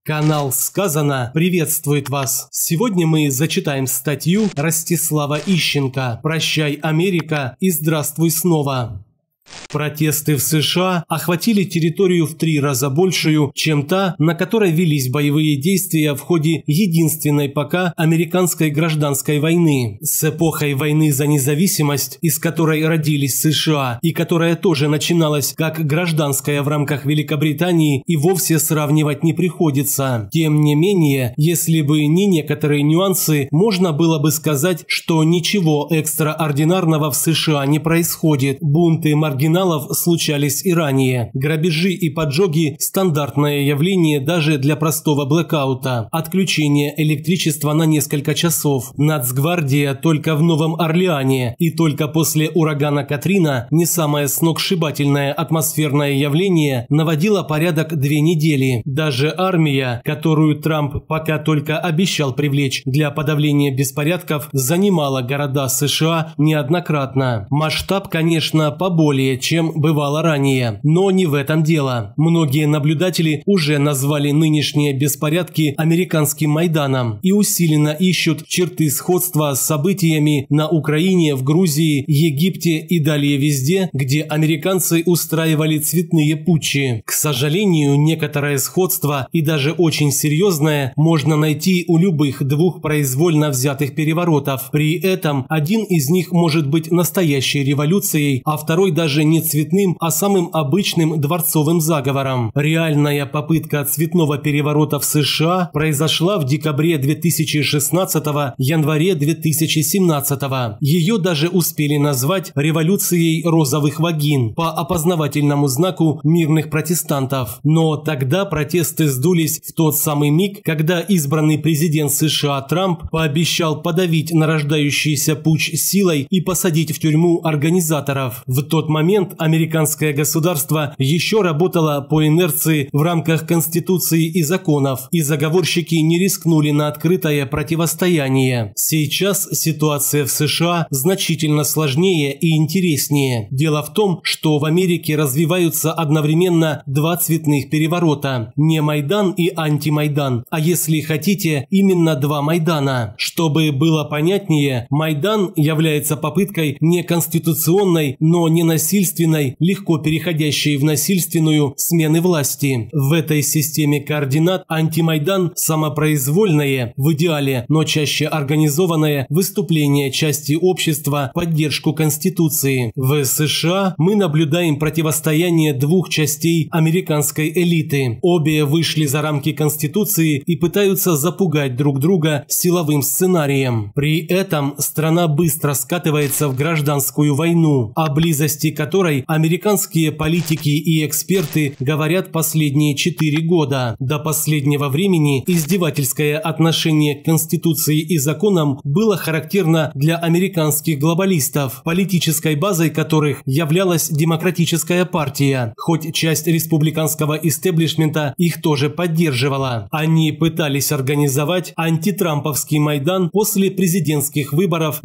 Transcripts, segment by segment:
Канал «Сказано» приветствует вас. Сегодня мы зачитаем статью Ростислава Ищенко «Прощай, Америка» и «Здравствуй снова». Протесты в США охватили территорию в 3 раза большую, чем та, на которой велись боевые действия в ходе единственной пока американской гражданской войны. С эпохой войны за независимость, из которой родились США, и которая тоже начиналась как гражданская в рамках Великобритании, и вовсе сравнивать не приходится. Тем не менее, если бы не некоторые нюансы, можно было бы сказать, что ничего экстраординарного в США не происходит. Бунты маргиналов случались и ранее. Грабежи и поджоги – стандартное явление даже для простого блэкаута. Отключение электричества на несколько часов. Нацгвардия только в Новом Орлеане. И только после урагана Катрина не самое сногсшибательное атмосферное явление наводило порядок 2 недели. Даже армия, которую Трамп пока только обещал привлечь для подавления беспорядков, занимала города США неоднократно. Масштаб, конечно, поболее, чем бывало ранее. Но не в этом дело. Многие наблюдатели уже назвали нынешние беспорядки американским Майданом и усиленно ищут черты сходства с событиями на Украине, в Грузии, Египте и далее везде, где американцы устраивали цветные путчи. К сожалению, некоторое сходство, и даже очень серьезное, можно найти у любых 2 произвольно взятых переворотов. При этом один из них может быть настоящей революцией, а второй даже не цветным, а самым обычным дворцовым заговором. Реальная попытка цветного переворота в США произошла в декабре 2016, январе 2017. Ее даже успели назвать революцией розовых вагин по опознавательному знаку мирных протестантов. Но тогда протесты сдулись в тот самый миг, когда избранный президент США Трамп пообещал подавить нарождающийся путч силой и посадить в тюрьму организаторов. В тот момент американское государство еще работало по инерции в рамках Конституции и законов, и заговорщики не рискнули на открытое противостояние. Сейчас ситуация в США значительно сложнее и интереснее. Дело в том, что в Америке развиваются одновременно 2 цветных переворота. Не Майдан и антимайдан, а если хотите, именно 2 Майдана. Чтобы было понятнее, Майдан является попыткой не конституционной, но не насильственной, легко переходящей в насильственную смены власти. В этой системе координат антимайдан – самопроизвольное, в идеале, но чаще организованное выступление части общества в поддержку Конституции. В США мы наблюдаем противостояние 2 частей американской элиты. Обе вышли за рамки Конституции и пытаются запугать друг друга силовым сценарием. При этом страна быстро скатывается в гражданскую войну, о близости которой американские политики и эксперты говорят последние 4 года. До последнего времени издевательское отношение к Конституции и законам было характерно для американских глобалистов, политической базой которых являлась Демократическая партия, хоть часть республиканского истеблишмента их тоже поддерживала. Они пытались организовать антитрамповский Майдан после президентских выборов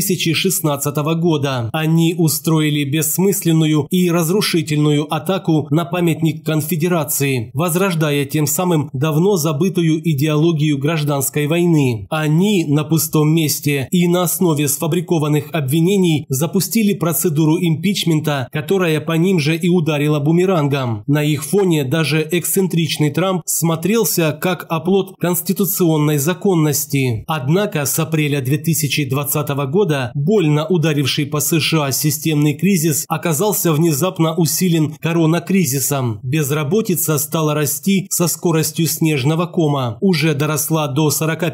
2016 года. Они устроили бессмысленную и разрушительную атаку на памятник Конфедерации, возрождая тем самым давно забытую идеологию гражданской войны. Они на пустом месте и на основе сфабрикованных обвинений запустили процедуру импичмента, которая по ним же и ударила бумерангом. На их фоне даже эксцентричный Трамп смотрелся как оплот конституционной законности. Однако с апреля 2020 года больно ударивший по США системный кризис оказался внезапно усилен коронакризисом. Безработица стала расти со скоростью снежного кома, уже доросла до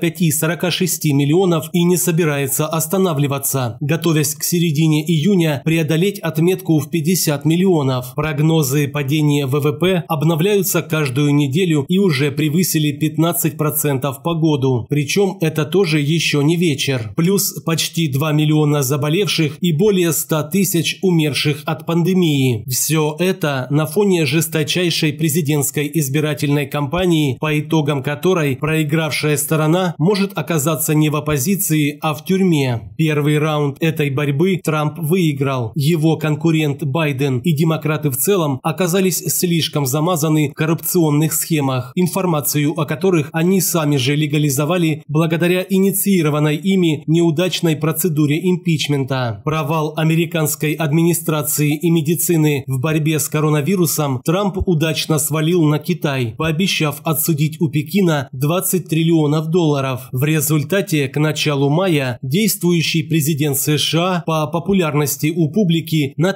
45-46 миллионов и не собирается останавливаться, готовясь к середине июня преодолеть отметку в 50 миллионов. Прогнозы падения ВВП обновляются каждую неделю и уже превысили 15% по году. Причем это тоже еще не вечер. Плюс почти 2 миллиона заболевших и более 100 тысяч умерших умерших от пандемии. Все это на фоне жесточайшей президентской избирательной кампании, по итогам которой проигравшая сторона может оказаться не в оппозиции, а в тюрьме. Первый раунд этой борьбы Трамп выиграл. Его конкурент Байден и демократы в целом оказались слишком замазаны в коррупционных схемах, информацию о которых они сами же легализовали благодаря инициированной ими неудачной процедуре импичмента. Провал американской администрации и медицины в борьбе с коронавирусом Трамп удачно свалил на Китай, пообещав отсудить у Пекина $20 триллионов. В результате к началу мая действующий президент США по популярности у публики на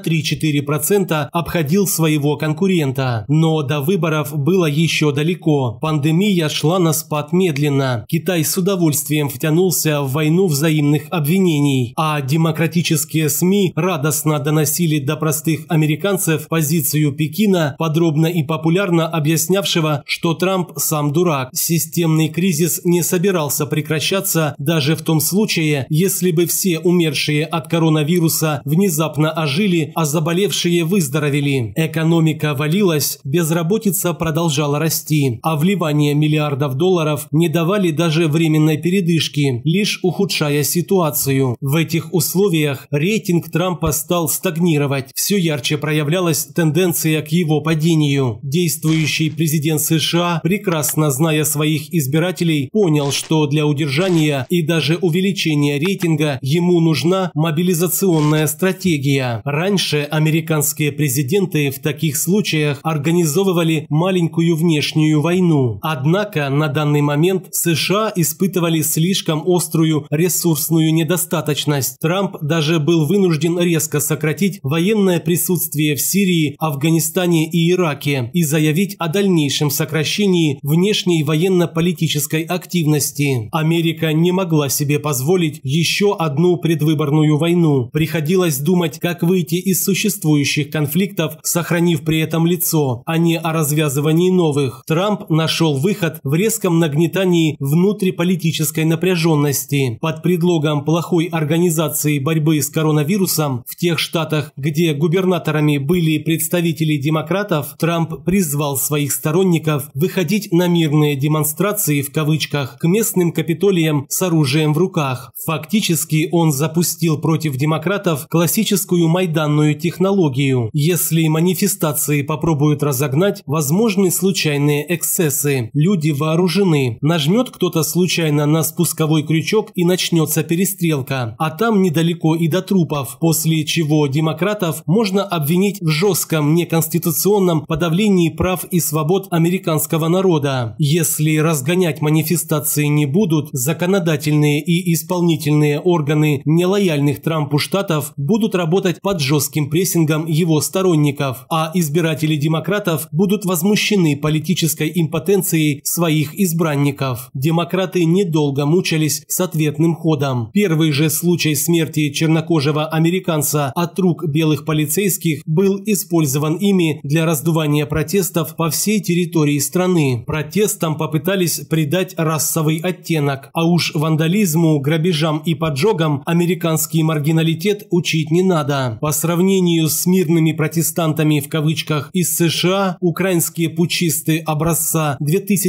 3-4% обходил своего конкурента. Но до выборов было еще далеко. Пандемия шла на спад медленно. Китай с удовольствием втянулся в войну взаимных обвинений, а демократические СМИ радостно доносили до простых американцев позицию Пекина, подробно и популярно объяснявшего, что Трамп сам дурак. Системный кризис не собирался прекращаться даже в том случае, если бы все умершие от коронавируса внезапно ожили, а заболевшие выздоровели. Экономика валилась, безработица продолжала расти, а вливание миллиардов долларов не давали даже временной передышки, лишь ухудшая ситуацию. В этих условиях рейтинг Трампа стал стагнировать. Все ярче проявлялась тенденция к его падению. Действующий президент США, прекрасно зная своих избирателей, понял, что для удержания и даже увеличения рейтинга ему нужна мобилизационная стратегия. Раньше американские президенты в таких случаях организовывали маленькую внешнюю войну. Однако на данный момент США испытывали слишком острую ресурсную недостаточность. Трамп даже был вынужден резко сократить военное присутствие в Сирии, Афганистане и Ираке и заявить о дальнейшем сокращении внешней военно-политической активности. Америка не могла себе позволить еще одну предвыборную войну. Приходилось думать, как выйти из существующих конфликтов, сохранив при этом лицо, а не о развязывании новых. Трамп нашел выход в резком нагнетании внутриполитической напряженности. Под предлогом плохой организации борьбы с коронавирусом в тех штатах, где губернаторами были представители демократов, Трамп призвал своих сторонников выходить на мирные демонстрации в кавычках к местным капитолиям с оружием в руках. Фактически он запустил против демократов классическую майданную технологию. Если манифестации попробуют разогнать, возможны случайные эксцессы. Люди вооружены. Нажмет кто-то случайно на спусковой крючок и начнется перестрелка. А там недалеко и до трупов, после чего демократов можно обвинить в жестком неконституционном подавлении прав и свобод американского народа. Если разгонять манифестации не будут, законодательные и исполнительные органы нелояльных Трампу штатов будут работать под жестким прессингом его сторонников, а избиратели демократов будут возмущены политической импотенцией своих избранников. Демократы недолго мучались с ответным ходом. Первый же случай смерти чернокожего американца от рук белых полицейских был использован ими для раздувания протестов по всей территории страны. Протестам попытались придать расовый оттенок, а уж вандализму, грабежам и поджогам американский маргиналитет учить не надо. По сравнению с мирными протестантами в кавычках из США, украинские путчисты образца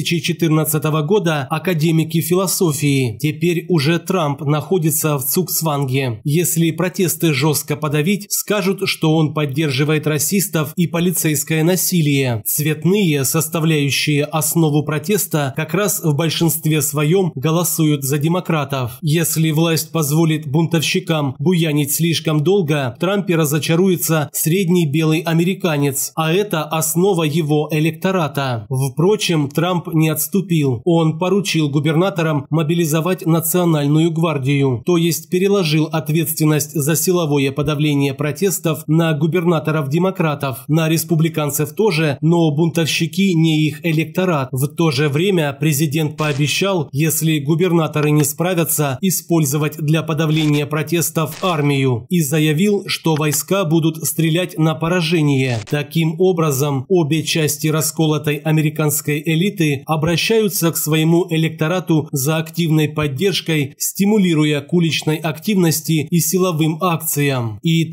2014 года – академики философии. Теперь уже Трамп находится в цугцванге. Если протесты жестко подавить, скажут, что он поддерживает расистов и полицейское насилие. Цветные, составляющие основу протеста, как раз в большинстве своем голосуют за демократов. Если власть позволит бунтовщикам буянить слишком долго, в Трампе разочаруется средний белый американец, а это основа его электората. Впрочем, Трамп не отступил. Он поручил губернаторам мобилизовать национальную гвардию, то есть переложил ответственность за силовое подавление протестов на губернаторов-демократов, на республиканцев тоже, но бунтовщики не их электорат. В то же время президент пообещал, если губернаторы не справятся, использовать для подавления протестов армию и заявил, что войска будут стрелять на поражение. Таким образом, обе части расколотой американской элиты обращаются к своему электорату за активной поддержкой, стимулируя к уличной активности и силовым акциям. И трамписты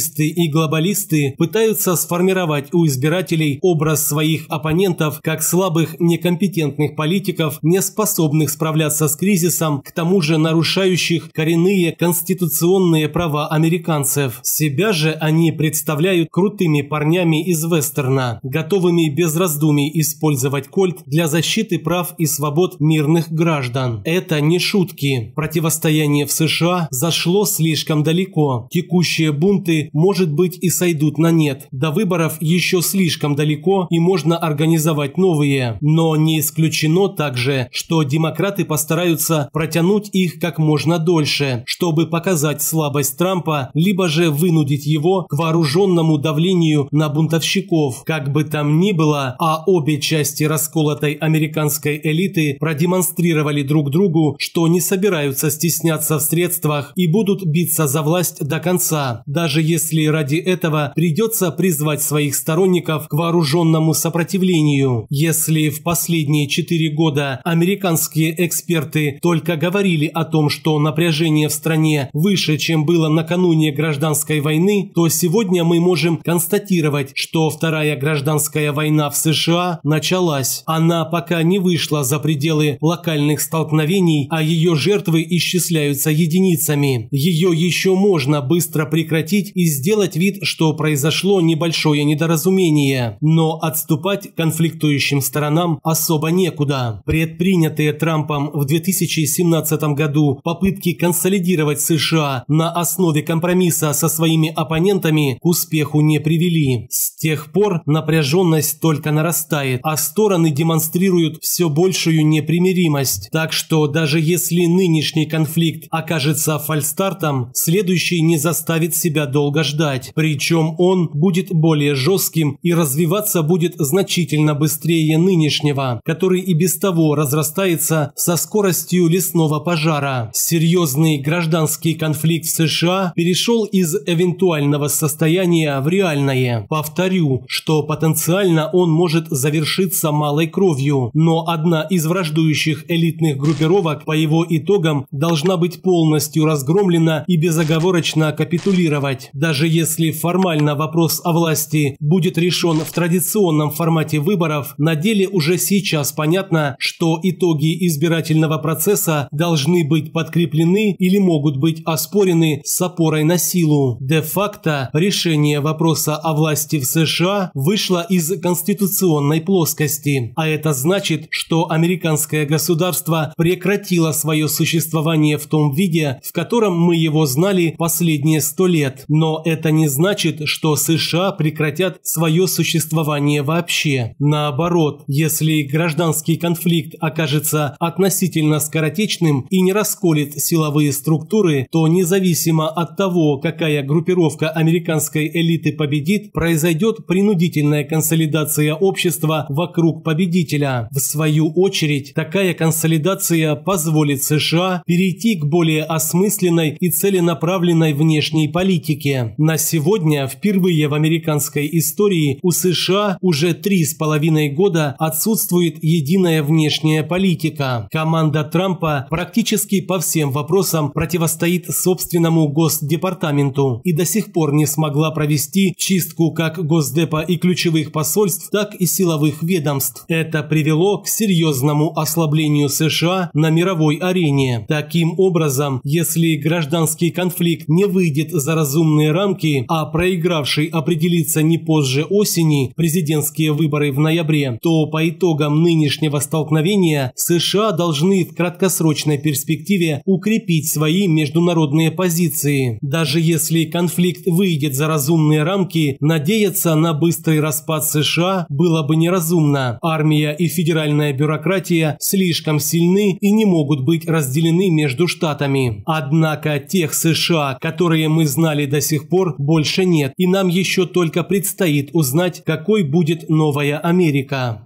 глобалисты и глобалисты пытаются сформировать у избирателей образ своих оппонентов как слабых, некомпетентных политиков, не способных справляться с кризисом, к тому же нарушающих коренные конституционные права американцев. Себя же они представляют крутыми парнями из вестерна, готовыми без раздумий использовать кольт для защиты прав и свобод мирных граждан. Это не шутки. Противостояние в США зашло слишком далеко. Текущие бунты, может быть, и сойдут на нет. До выборов еще слишком далеко, и можно организовать новые. Но не исключено также, что демократы постараются протянуть их как можно дольше, чтобы показать слабость Трампа, либо же вынудить его к вооруженному давлению на бунтовщиков. Как бы там ни было, а обе части расколотой американской элиты продемонстрировали друг другу, что не собираются стесняться в средствах и будут биться за власть до конца, даже если ради этого придется призвать своих сторонников к вооруженному сопротивлению. Если в последние 4 года американские эксперты только говорили о том, что напряжение в стране выше, чем было накануне гражданской войны, то сегодня мы можем констатировать, что Вторая гражданская война в США началась. Она пока не вышла за пределы локальных столкновений, а ее жертвы исчисляются единицами. Ее еще можно быстро прекратить и сделать вид, что произошло небольшое недоразумение, но отступать конфликтующим сторонам особо некуда. Предпринятые Трампом в 2017 году попытки консолидировать США на основе компромисса со своими оппонентами к успеху не привели. С тех пор напряженность только нарастает, а стороны демонстрируют все большую непримиримость. Так что даже если нынешний конфликт окажется фальстартом, следующий не заставит себя долго ждать. Причем он будет более жестким и развиваться будет значительно быстрее нынешнего, который и без того разрастается со скоростью лесного пожара. Серьезный гражданский конфликт в США перешел из эвентуального состояния в реальное. Повторю, что потенциально он может завершиться малой кровью, но одна из враждующих элитных группировок по его итогам должна быть полностью разгромлена и безоговорочно капитулировать. Даже если формально вопрос о власти будет решен в традиционном формате выборов, на деле уже сейчас понятно, что итоги избирательного процесса должны быть подкреплены или могут быть оспорены с опорой на силу. Де-факто решение вопроса о власти в США вышло из конституционной плоскости, а это значит, что американское государство прекратило свое существование в том виде, в котором мы его знали последние 100 лет. Но это не значит, что США прекратят свое существование вообще. Наоборот, если гражданский конфликт окажется относительно скоротечным и не расколет силовые структуры, то независимо от того, какая группировка американской элиты победит, произойдет принудительная консолидация общества вокруг победителя. В свою очередь, такая консолидация позволит США перейти к более осмысленной и целенаправленной внешней политике. На сегодня впервые в американской истории у США уже 3,5 года отсутствует единая внешняя политика. Команда Трампа практически по всем вопросам противостоит собственному Госдепартаменту и до сих пор не смогла провести чистку как Госдепа и ключевых посольств, так и силовых ведомств. Это привело к серьезному ослаблению США на мировой арене. Таким образом, если гражданский конфликт не выйдет за разумные рамки, а проигравший определится не позже осени, президентские выборы в ноябре, то по итогам нынешнего столкновения США должны в краткосрочной перспективе укрепить свои международные позиции. Даже если конфликт выйдет за разумные рамки, надеяться на быстрый распад США было бы неразумно. Армия и федеральная бюрократия слишком сильны и не могут быть разделены между штатами. Однако тех США, которые мы знали до сих пор, больше нет, и нам еще только предстоит узнать, какой будет новая Америка.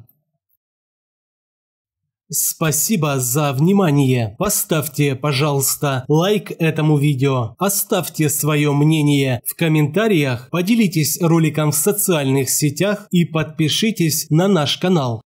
Спасибо за внимание. Поставьте, пожалуйста, лайк этому видео. Оставьте свое мнение в комментариях, поделитесь роликом в социальных сетях и подпишитесь на наш канал.